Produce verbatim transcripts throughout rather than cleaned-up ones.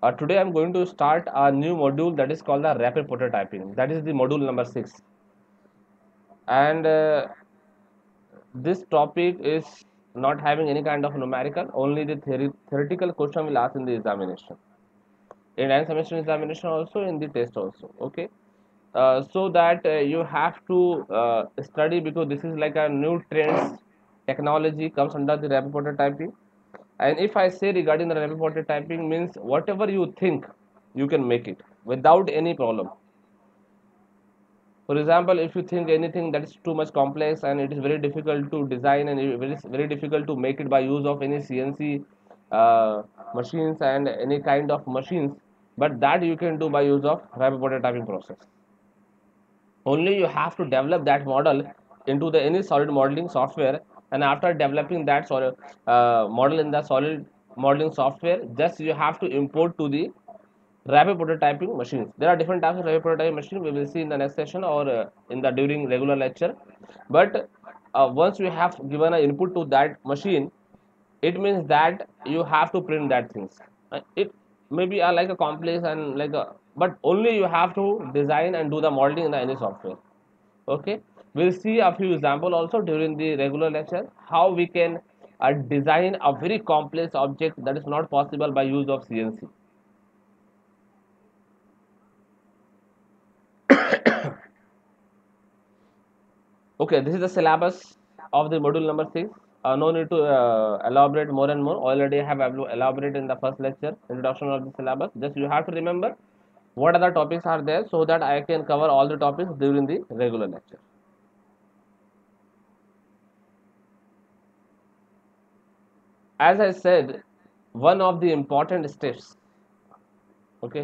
Uh, today I'm going to start a new module that is called the rapid prototyping. That is the module number six. And uh, this topic is not having any kind of numerical, only the theory, theoretical question will ask in the examination. In end semester examination also, in the test also. Okay. Uh, so that uh, you have to uh, study, because this is like a new trends technology comes under the rapid prototyping. And if I say regarding the rapid prototyping, means whatever you think, you can make it without any problem. For example, if you think anything that is too much complex and it is very difficult to design and it is very difficult to make it by use of any C N C uh, machines and any kind of machines, but that you can do by use of rapid prototyping process. Only you have to develop that model into the any solid modeling software, and after developing that solid uh, model in the solid modeling software, just you have to import to the rapid prototyping machines. There are different types of rapid prototyping machine, we will see in the next session or uh, in the during regular lecture. But uh, once you have given an input to that machine, it means that you have to print that things. Uh, it maybe uh, like a complex and like a, but only you have to design and do the modeling in the any software. Okay, we'll see a few example also during the regular lecture how we can uh, design a very complex object that is not possible by use of C N C. Okay, this is the syllabus of the module number six. Uh, no need to uh, elaborate more and more. Already I have elaborated in the first lecture, introduction of the syllabus. Just you have to remember what other topics are there, so that I can cover all the topics during the regular lecture. As I said, one of the important steps, okay,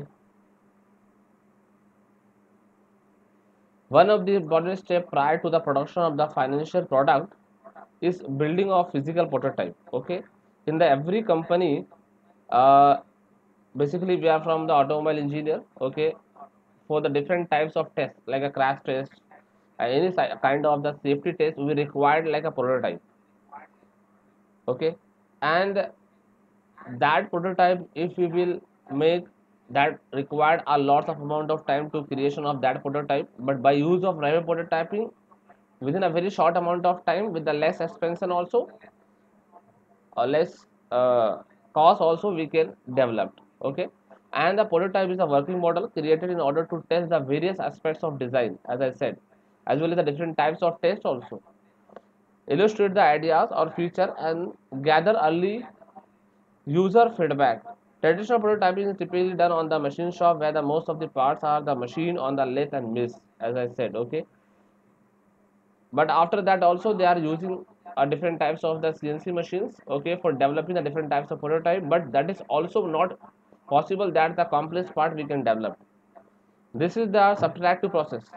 one of the important steps prior to the production of the financial product is building of physical prototype. Okay, in the every company, uh, basically we are from the automobile engineer. Okay, for the different types of tests like a crash test, uh, any kind of the safety test, we required like a prototype. Okay, and that prototype, if we will make, that required a lot of amount of time to creation of that prototype, but by use of rapid prototyping, within a very short amount of time, with the less expansion also, or less uh, cost also, we can develop. Okay, and the prototype is a working model created in order to test the various aspects of design, as I said, as well as the different types of tests also, illustrate the ideas or feature, and gather early user feedback. Traditional prototyping is typically done on the machine shop, where the most of the parts are the machine on the lathe and mills, as I said. Okay, but after that also they are using uh, different types of the C N C machines. Okay, for developing the different types of prototype, but that is also not possible that the complex part we can develop. This is the subtractive process.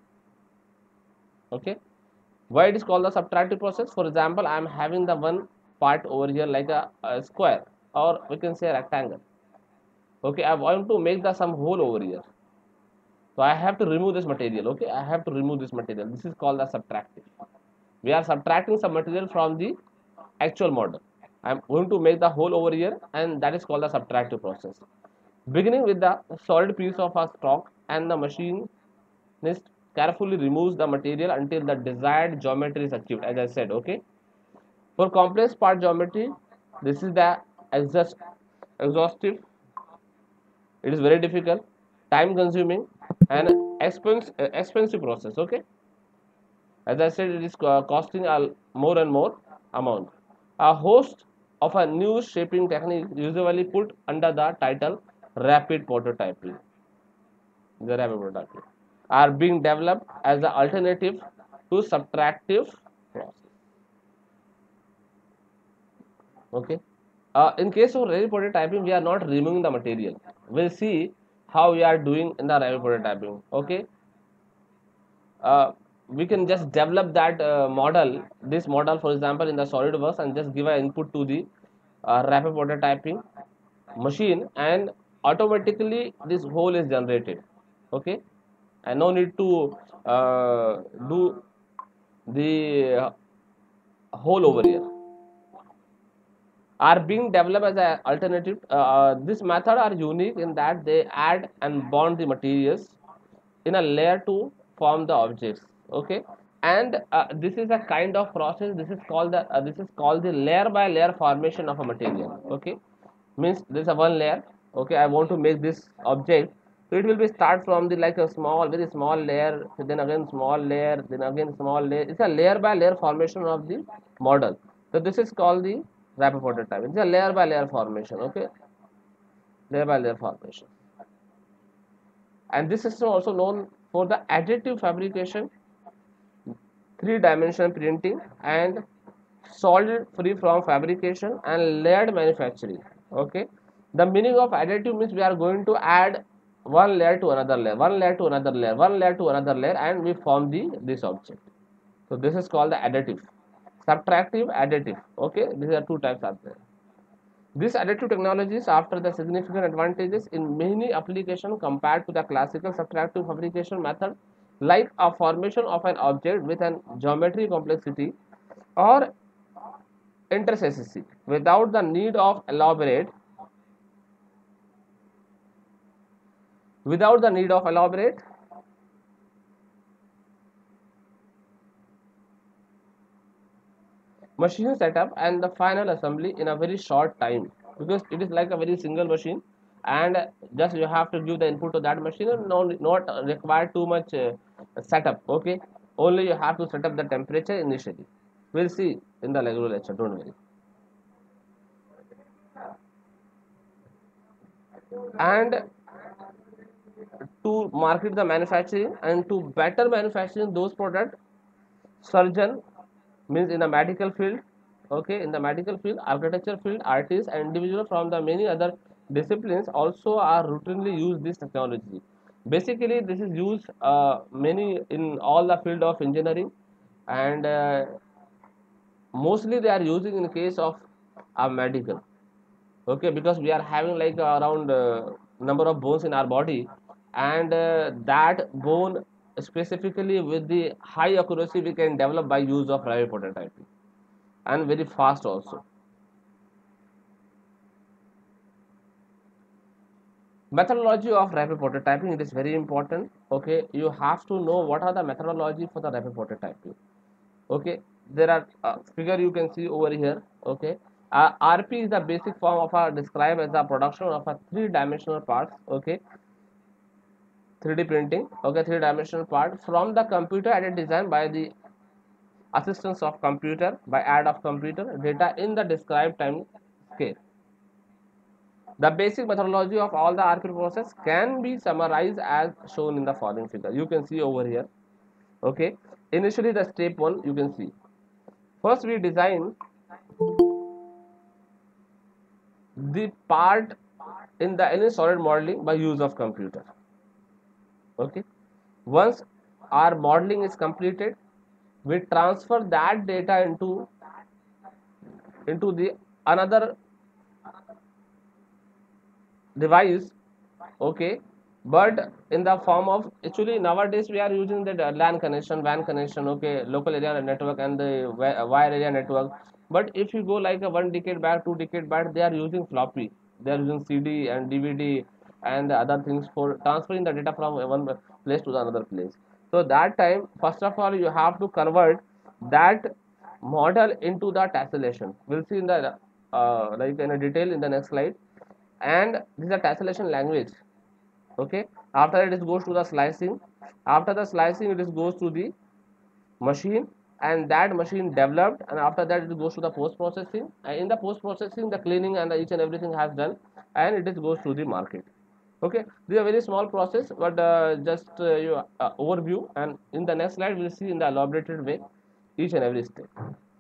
Okay, why it is called the subtractive process? For example, I am having the one part over here like a, a square, or we can say a rectangle. Okay, I want to make the some hole over here, so I have to remove this material. Okay, I have to remove this material. This is called the subtractive. We are subtracting some material from the actual model. I am going to make the hole over here, and that is called the subtractive process. Beginning with the solid piece of a stock, and the machinist carefully removes the material until the desired geometry is achieved, as I said. Okay, for complex part geometry, this is the exhaust exhaustive. It is very difficult, time consuming, and expense, uh, expensive process. Okay, as I said, it is uh, costing a more and more amount. A host of a new shaping technique, usually put under the title rapid prototyping, the rapid prototyping, are being developed as an alternative to subtractive process. Okay, uh, in case of rapid prototyping, we are not removing the material. We'll see how we are doing in the rapid prototyping. Okay, uh, we can just develop that uh, model, this model, for example, in the SolidWorks, and just give an input to the uh, rapid prototyping machine, and automatically this hole is generated. Okay, and no need to uh, do the uh, hole over here. are being developed as an alternative. Uh, this method are unique in that they add and bond the materials in a layer to form the objects. Okay, and uh, this is a kind of process. This is called the uh, this is called the layer by layer formation of a material. Okay, means this is a one layer. Okay, I want to make this object, so it will be start from the like a small, very small layer, then again small layer, then again small layer. It's a layer by layer formation of the model. So this is called the rapid prototype. It's a layer by layer formation. Okay, layer by layer formation. And this system also known for the additive fabrication, three dimensional printing, and solid free from fabrication and layered manufacturing. Okay, the meaning of additive means we are going to add one layer to another layer, one layer to another layer, one layer to another layer, and we form the this object. So this is called the additive. Subtractive, additive. Okay, these are two types are there. These additive technologies offer the significant advantages in many applications compared to the classical subtractive fabrication method, like a formation of an object with an geometry complexity or intersectionality without the need of elaborate without the need of elaborate machine setup and the final assembly in a very short time, because it is like a very single machine, and just you have to give the input to that machine and no, not require too much uh, setup. Okay, only you have to set up the temperature initially. We'll see in the regular lecture, don't worry. And to market the manufacturing and to better manufacturing those products, surgeon means in the medical field. Okay, in the medical field, architecture field, artists and individuals from the many other disciplines also are routinely use this technology. Basically this is used uh, many in all the field of engineering, and uh, mostly they are using in case of a medical. Okay, because we are having like around uh, number of bones in our body, and uh, that bone specifically with the high accuracy we can develop by use of rapid prototyping, and very fast also. Methodology of rapid prototyping, it is very important. Okay, you have to know what are the methodology for the rapid prototyping. Okay, there are uh, figure you can see over here. Okay, uh, RP is the basic form of a describe as the production of a three dimensional parts. Okay, three D printing. Okay, three dimensional part from the computer aided design by the assistance of computer by aid of computer data in the described time scale. The basic methodology of all the R P process can be summarized as shown in the following figure. You can see over here. Okay, initially the step one you can see. First we design the part in the any solid modeling by use of computer. Okay, once our modeling is completed, we transfer that data into into the another device. Okay, but in the form of, actually nowadays we are using the LAN connection, WAN connection. Okay, local area network and the wire area network. But if you go like a one decade back, two decade back, they are using floppy, they are using C D and D V D and other things for transferring the data from one place to the another place. So that time, first of all, you have to convert that model into the tessellation. We'll see in the uh, like in a detail in the next slide. And this is a tessellation language. Okay, after that it goes to the slicing. After the slicing, it is goes to the machine, and that machine developed, and after that it goes to the post processing, and in the post processing the cleaning and the each and everything has done, and it is goes to the market. Okay, this is a very small process, but uh, just uh, you uh, overview, and in the next slide we'll see in the elaborated way each and every step.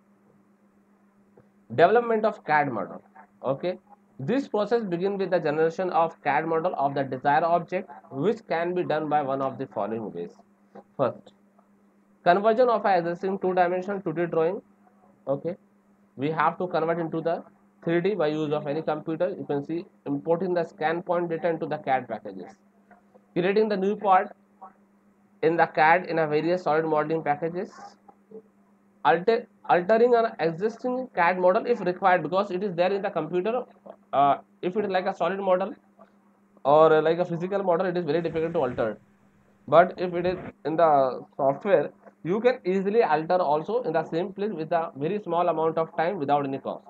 Development of C A D model. Okay, this process begins with the generation of C A D model of the desired object, which can be done by one of the following ways. First, conversion of an existing two dimensional two D drawing. Okay, we have to convert into the three D by use of any computer. You can see importing the scan point data into the C A D packages, creating the new part in the C A D in a various solid modeling packages, alter altering an existing C A D model if required, because it is there in the computer. Uh, if it is like a solid model or uh, like a physical model, it is very difficult to alter. But if it is in the software, you can easily alter also in the same place with a very small amount of time without any cost.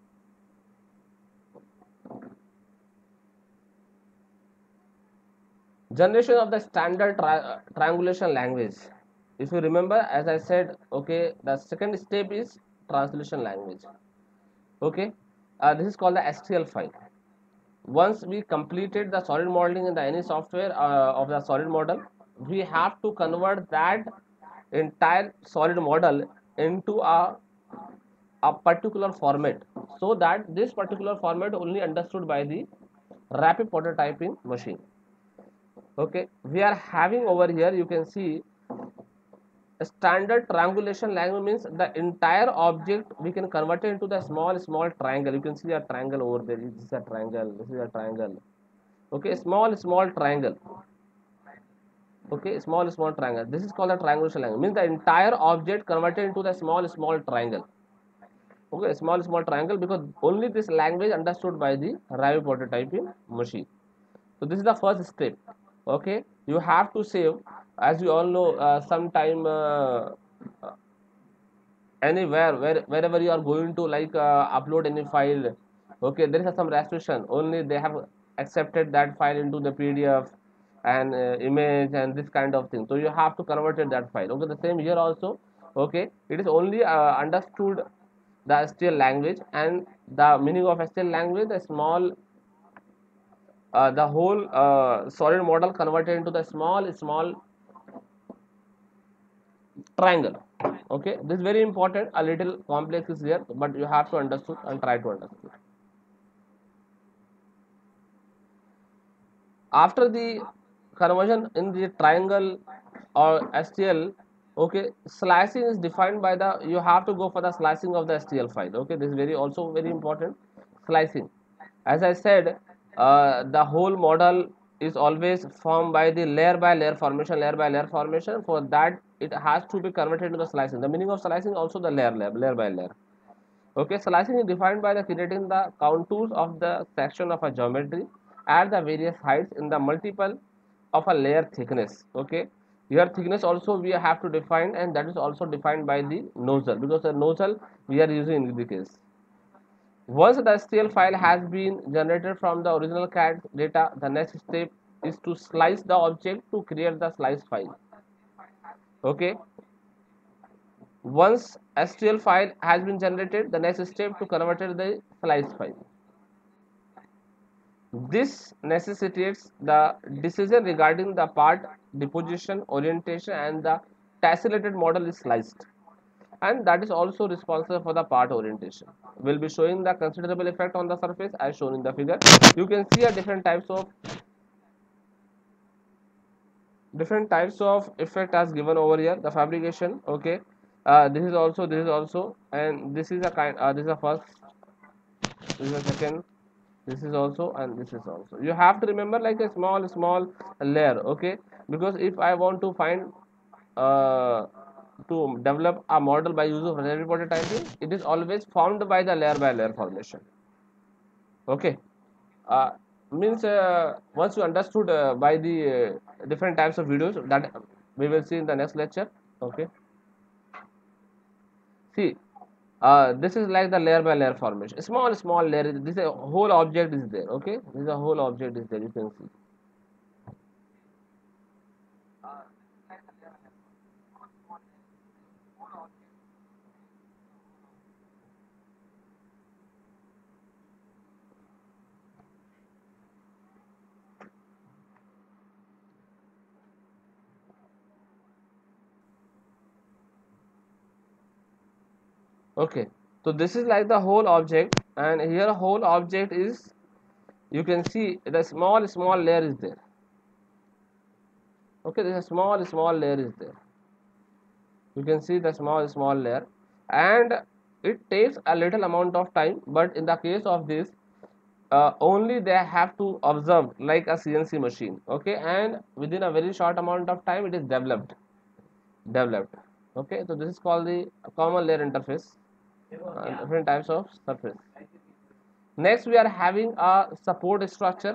Generation of the standard tri triangulation language. If you remember, as I said, okay, the second step is translation language. Okay, uh, this is called the S T L file. Once we completed the solid modeling in the any software uh, of the solid model, we have to convert that entire solid model into a a particular format, so that this particular format only understood by the rapid prototyping machine. Okay, we are having over here, you can see, a standard triangulation language means the entire object we can convert it into the small small triangle. You can see a triangle over there. This is a triangle, this is a triangle. Okay, small small triangle. Okay, small small triangle, this is called a triangulation language, means the entire object converted into the small small triangle. Okay, small small triangle, because only this language understood by the rapid prototyping machine. So this is the first step. Okay, you have to save, as you all know, uh, sometime uh, uh, anywhere where wherever you are going to like uh, upload any file. Okay, there is some restriction, only they have accepted that file into the P D F and uh, image and this kind of thing, so you have to convert it that file. Okay, the same here also. Okay, it is only uh, understood the S T L language, and the meaning of S T L language, the small uh, the whole uh, solid model converted into the small small triangle. Okay, this is very important, a little complex is there, but you have to understand and try to understand. After the conversion in the triangle or S T L, okay, slicing is defined by the, you have to go for the slicing of the S T L file. Okay, this is very also very important. Slicing, as I said, uh, the whole model is always formed by the layer by layer formation, layer by layer formation. For that, it has to be converted into the slicing. The meaning of slicing also the layer layer, layer by layer. Okay, slicing is defined by the creating the contours of the section of a geometry at the various heights in the multiple of a layer thickness. Okay, your thickness also we have to define, and that is also defined by the nozzle, because the nozzle we are using in the case. Once the S T L file has been generated from the original C A D data, the next step is to slice the object to create the slice file. Okay, once S T L file has been generated, the next step to convert the slice file. This necessitates the decision regarding the part deposition, orientation, and the tessellated model is sliced, and that is also responsible for the part orientation. We'll be showing the considerable effect on the surface as shown in the figure. You can see a different types of different types of effect as given over here. The fabrication. Okay, uh, this is also, this is also, and this is a kind. Uh, this is a first. This is a second. This is also, and this is also. You have to remember like a small small layer. Okay, because if I want to find uh, to develop a model by use of rapid prototyping, it is always formed by the layer by layer formation. Okay, uh, means uh, once you understood uh, by the uh, different types of videos that we will see in the next lecture. Okay, see, uh, this is like the layer by layer formation, small small layer, this is a whole object is there. Okay, this is a whole object is there, you can see. Okay, so this is like the whole object, and here whole object is, you can see the small small layer is there. Okay, this is a small small layer is there, you can see the small small layer, and it takes a little amount of time, but in the case of this, uh, only they have to observe like a C N C machine. Okay, and within a very short amount of time it is developed developed Okay, so this is called the common layer interface, uh, different types of surface. Next we are having a support structure.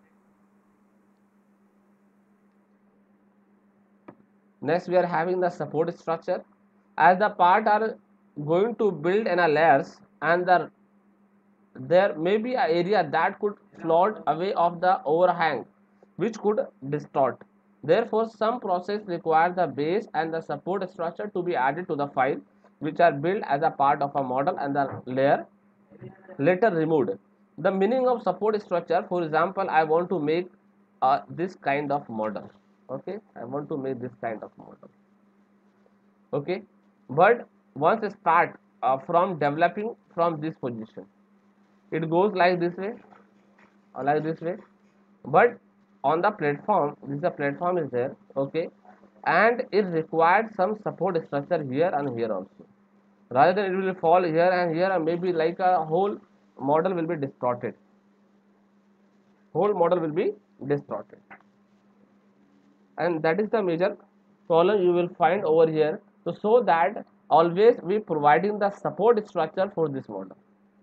Next we are having the support structure. As the part are going to build in a layers, and the there may be an area that could float away of the overhang, which could distort. Therefore, some process require the base and the support structure to be added to the file, which are built as a part of a model and the layer later removed. The meaning of support structure, for example, I want to make uh, this kind of model. Okay, I want to make this kind of model. Okay, but once start uh, from developing from this position, it goes like this way or like this way, but on the platform, this the platform is there. Okay, and it required some support structure here and here also, rather than it will fall here and here, and maybe like a whole model will be distorted, whole model will be distorted, and that is the major problem you will find over here. So so that always we providing the support structure for this model.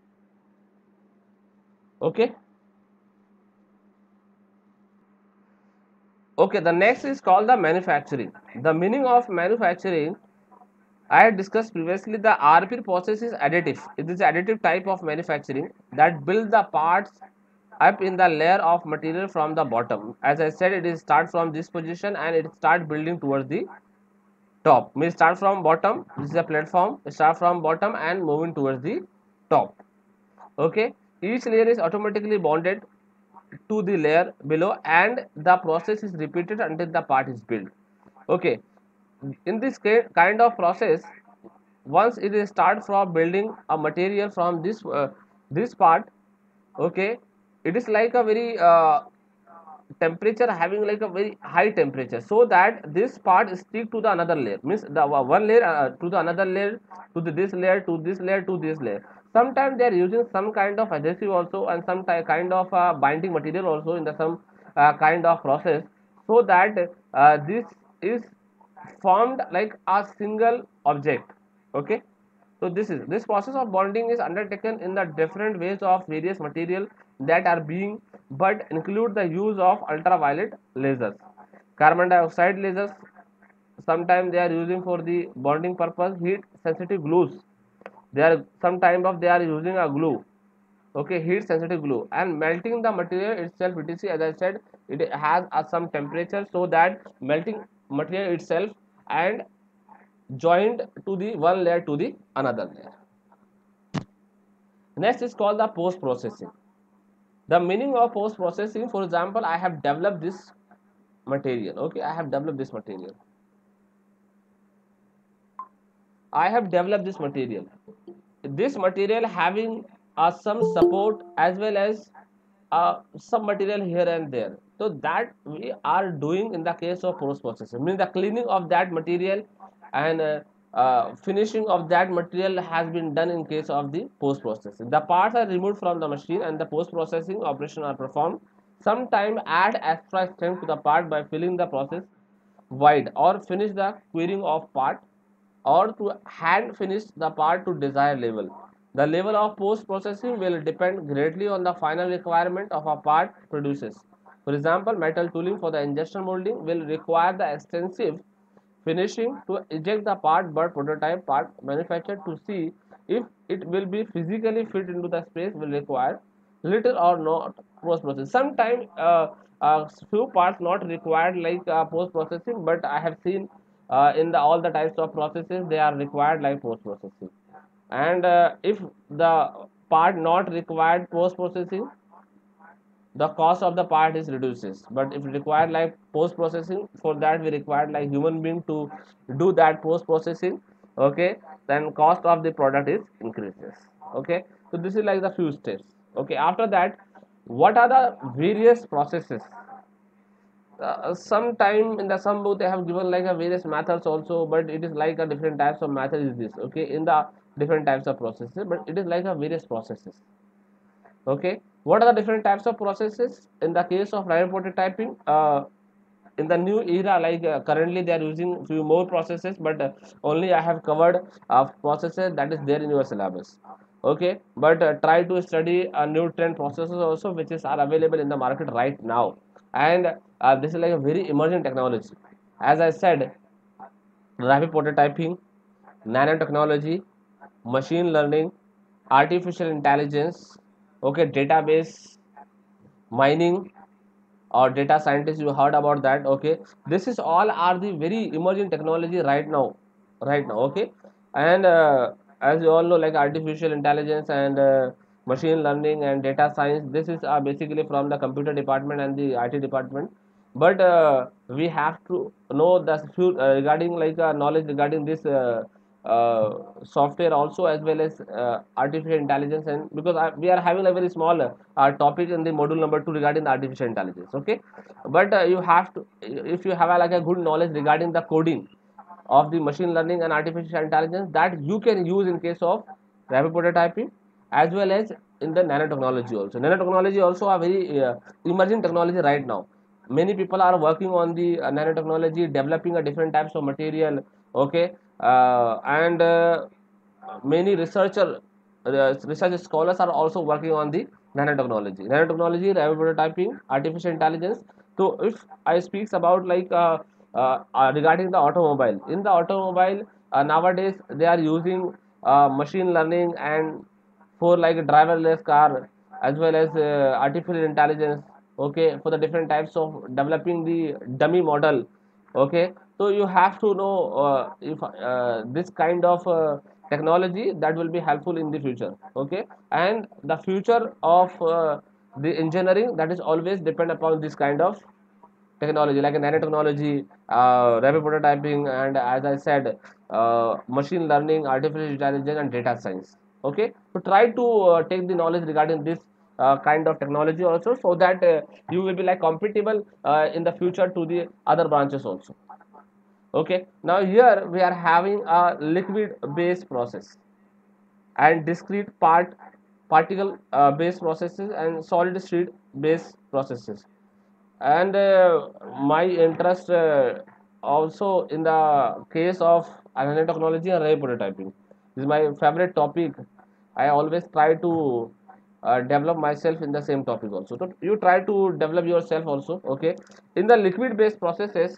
Okay. Okay, the next is called the manufacturing. The meaning of manufacturing, I had discussed previously. The R P process is additive. It is additive type of manufacturing that builds the parts up in the layer of material from the bottom. As I said, it is start from this position and it start building towards the top. We start from bottom. This is a platform. Start from bottom and moving towards the top. Okay. Each layer is automatically bonded to the layer below, and the process is repeated until the part is built. Okay, in this kind of process, once it is start from building a material from this uh, this part. Okay, it is like a very uh, temperature, having like a very high temperature, so that this part stick to the another layer, means the one layer uh, to the another layer, to the, this layer, to this layer, to this layer. Sometimes they are using some kind of adhesive also, and some kind of uh, binding material also in the some uh, kind of process, so that uh, this is formed like a single object. Okay, so this is this process of bonding is undertaken in the different ways of various material that are being, but include the use of ultraviolet lasers, carbon dioxide lasers. Sometimes they are using for the bonding purpose heat sensitive glues. They are some time of they are using a glue. Okay, heat sensitive glue, and melting the material itself, etc. As I said, it has uh, some temperature, so that melting material itself and joined to the one layer to the another layer. Next is called the post processing. The meaning of post processing, for example, I have developed this material. Okay, I have developed this material. I have developed this material. This material having uh, some support as well as uh, some material here and there. So that we are doing in the case of post processing, means the cleaning of that material and uh, uh, finishing of that material has been done in case of the post processing. The parts are removed from the machine and the post processing operation are performed. Sometimes add extra strength to the part by filling the process wide, or finish the querying of part, or to hand finish the part to desired level. The level of post processing will depend greatly on the final requirement of a part produces. For example, metal tooling for the injection molding will require the extensive finishing to eject the part, but prototype part manufactured to see if it will be physically fit into the space will require little or not post processing. Sometimes uh, uh, few parts not required like uh, post processing, but I have seen uh, in the all the types of processes they are required like post processing. And uh, if the part not required post processing, the cost of the part is reduces, but if required like post processing, for that we required like human being to do that post processing. Okay, then cost of the product is increases. Okay, so this is like the few steps. Okay, after that, what are the various processes? Uh, sometime in the some book they have given like a various methods also, but it is like a different types of method is this. Okay, in the different types of processes, but it is like a various processes. Okay, what are the different types of processes in the case of live prototyping? Uh, in the new era, like uh, currently they are using few more processes, but uh, only I have covered uh, processes that is there in your syllabus. Okay, but uh, try to study a new trend processes also, which is are available in the market right now. And uh, this is like a very emerging technology. As I said, rapid prototyping, nanotechnology, machine learning, artificial intelligence, okay, database mining, or data scientists, you heard about that. Okay, this is all are the very emerging technology right now, right now. Okay, and uh, as you all know, like artificial intelligence and uh, machine learning and data science, this is uh, basically from the computer department and the I T department. But uh, we have to know the few uh, regarding like uh, knowledge regarding this uh, uh, software also, as well as uh, artificial intelligence. And because I, we are having a very small uh, topic in the module number two regarding the artificial intelligence. Okay, but uh, you have to, if you have a, like a good knowledge regarding the coding of the machine learning and artificial intelligence, that you can use in case of rapid prototyping, as well as in the nanotechnology also. Nanotechnology also a very uh, emerging technology right now. Many people are working on the uh, nanotechnology, developing a different types of material. Okay, uh, and uh, many researcher uh, research scholars are also working on the nanotechnology nanotechnology rapid prototyping, artificial intelligence. So if I speaks about like uh, uh, uh, regarding the automobile, in the automobile uh, nowadays they are using uh, machine learning and for like a driverless car, as well as uh, artificial intelligence. Okay, for the different types of developing the dummy model. Okay, so you have to know uh, if uh, this kind of uh, technology that will be helpful in the future. Okay, and the future of uh, the engineering, that is always depend upon this kind of technology, like nanotechnology, uh, rapid prototyping, and as I said, uh, machine learning, artificial intelligence, and data science. Okay, so try to uh, take the knowledge regarding this uh, kind of technology also, so that uh, you will be like compatible uh, in the future to the other branches also. Okay, now here we are having a liquid based process and discrete part particle uh, based processes and solid state based processes. And uh, my interest uh, also in the case of nanotechnology and ray prototyping, this is my favorite topic. I always try to uh, develop myself in the same topic also, so you try to develop yourself also. Okay, in the liquid based processes,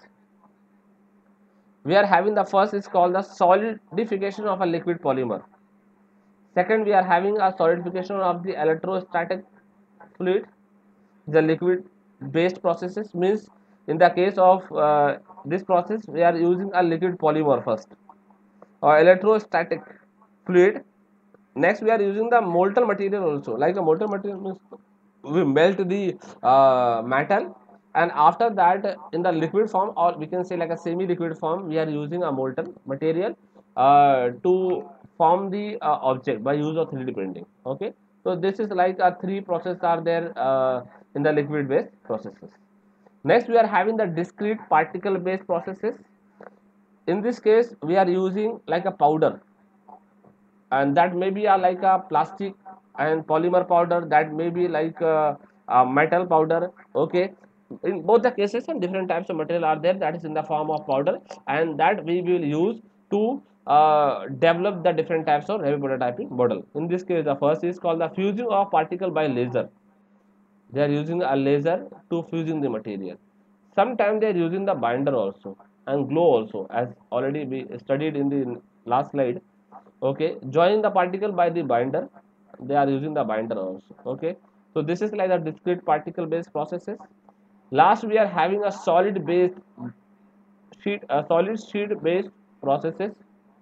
we are having the first is called the solidification of a liquid polymer. Second, we are having a solidification of the electrostatic fluid. The liquid based processes means, in the case of uh, this process, we are using a liquid polymer first, or electrostatic fluid. Next, we are using the molten material also. Like a molten material means we melt the uh, metal, and after that, in the liquid form, or we can say like a semi-liquid form, we are using a molten material uh, to form the uh, object by use of three D printing. Okay, so this is like a three processes are there uh, in the liquid based processes. Next, we are having the discrete particle based processes. In this case, we are using like a powder, and that may be a, like a plastic and polymer powder, that may be like a, a metal powder. Okay, in both the cases, and different types of material are there that is in the form of powder, and that we will use to uh, develop the different types of rapid prototyping model. In this case, the first is called the fusing of particle by laser. They are using a laser to fusing the material. Sometimes they are using the binder also and glow also, as already we studied in the last slide. Okay, joining the particle by the binder, they are using the binder also. Okay, so this is like the discrete particle based processes. Last, we are having a solid based sheet, a solid sheet based processes.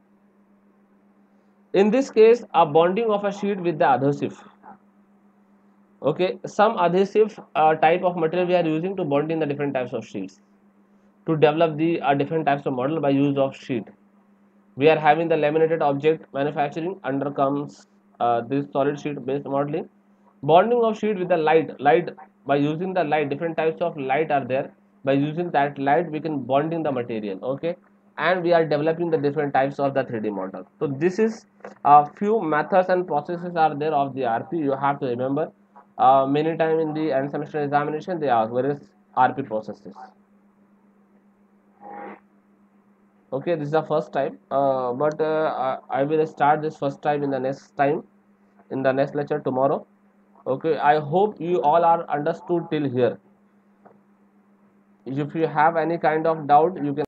In this case, a bonding of a sheet with the adhesive. Okay, some adhesive uh, type of material we are using to bond in the different types of sheets to develop the uh, different types of model by use of sheet. We are having the laminated object manufacturing under comes uh, this solid sheet based modeling. Bonding of sheet with the light, light by using the light, different types of light are there. By using that light, we can bonding the material. Okay, and we are developing the different types of the three D model. So this is a few methods and processes are there of the R P. You have to remember. Uh, many time in the end semester examination, they ask where is R P processes. Okay, this is the first time, uh, but uh, I, I will start this first time in the next time, in the next lecture tomorrow. Okay, I hope you all are understood till here. If you have any kind of doubt, you can